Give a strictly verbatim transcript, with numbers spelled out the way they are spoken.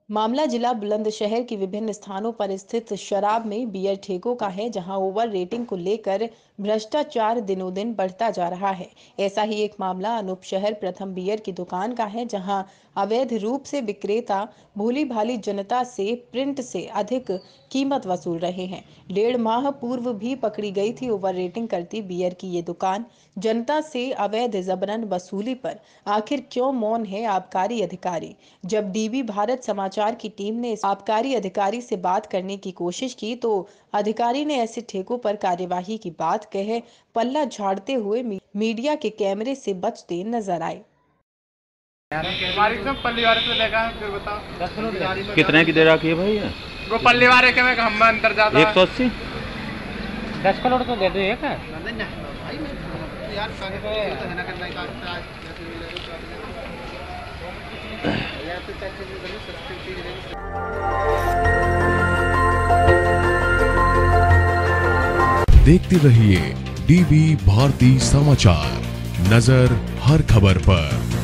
मामला जिला बुलंदशहर की विभिन्न स्थानों पर स्थित शराब में बियर ठेकों का है, जहां ओवर रेटिंग को लेकर भ्रष्टाचार दिनों दिन बढ़ता जा रहा है। ऐसा ही एक मामला अनूप शहर प्रथम बियर की दुकान का है, जहां अवैध रूप से विक्रेता भोली भाली जनता से प्रिंट से अधिक कीमत वसूल रहे हैं। डेढ़ माह पूर्व भी पकड़ी गई थी ओवर रेटिंग करती बियर की ये दुकान। जनता से अवैध जबरन वसूली पर आखिर क्यों मौन है आबकारी अधिकारी? जब डीबी भारत समाचार की टीम ने इस आबकारी अधिकारी से बात करने की कोशिश की, तो अधिकारी ने ऐसे ठेकों पर कार्यवाही की बात कहे पल्ला झाड़ते हुए मी, मीडिया के कैमरे से बचते नजर आए। कितने की दे रखी है भाई? वो पल्ली वाले के में हम अंदर जाता एक सौ अस्सी दस करोड़ तो दे दो एक है। देखते रहिए डीबी भारती समाचार, नजर हर खबर पर।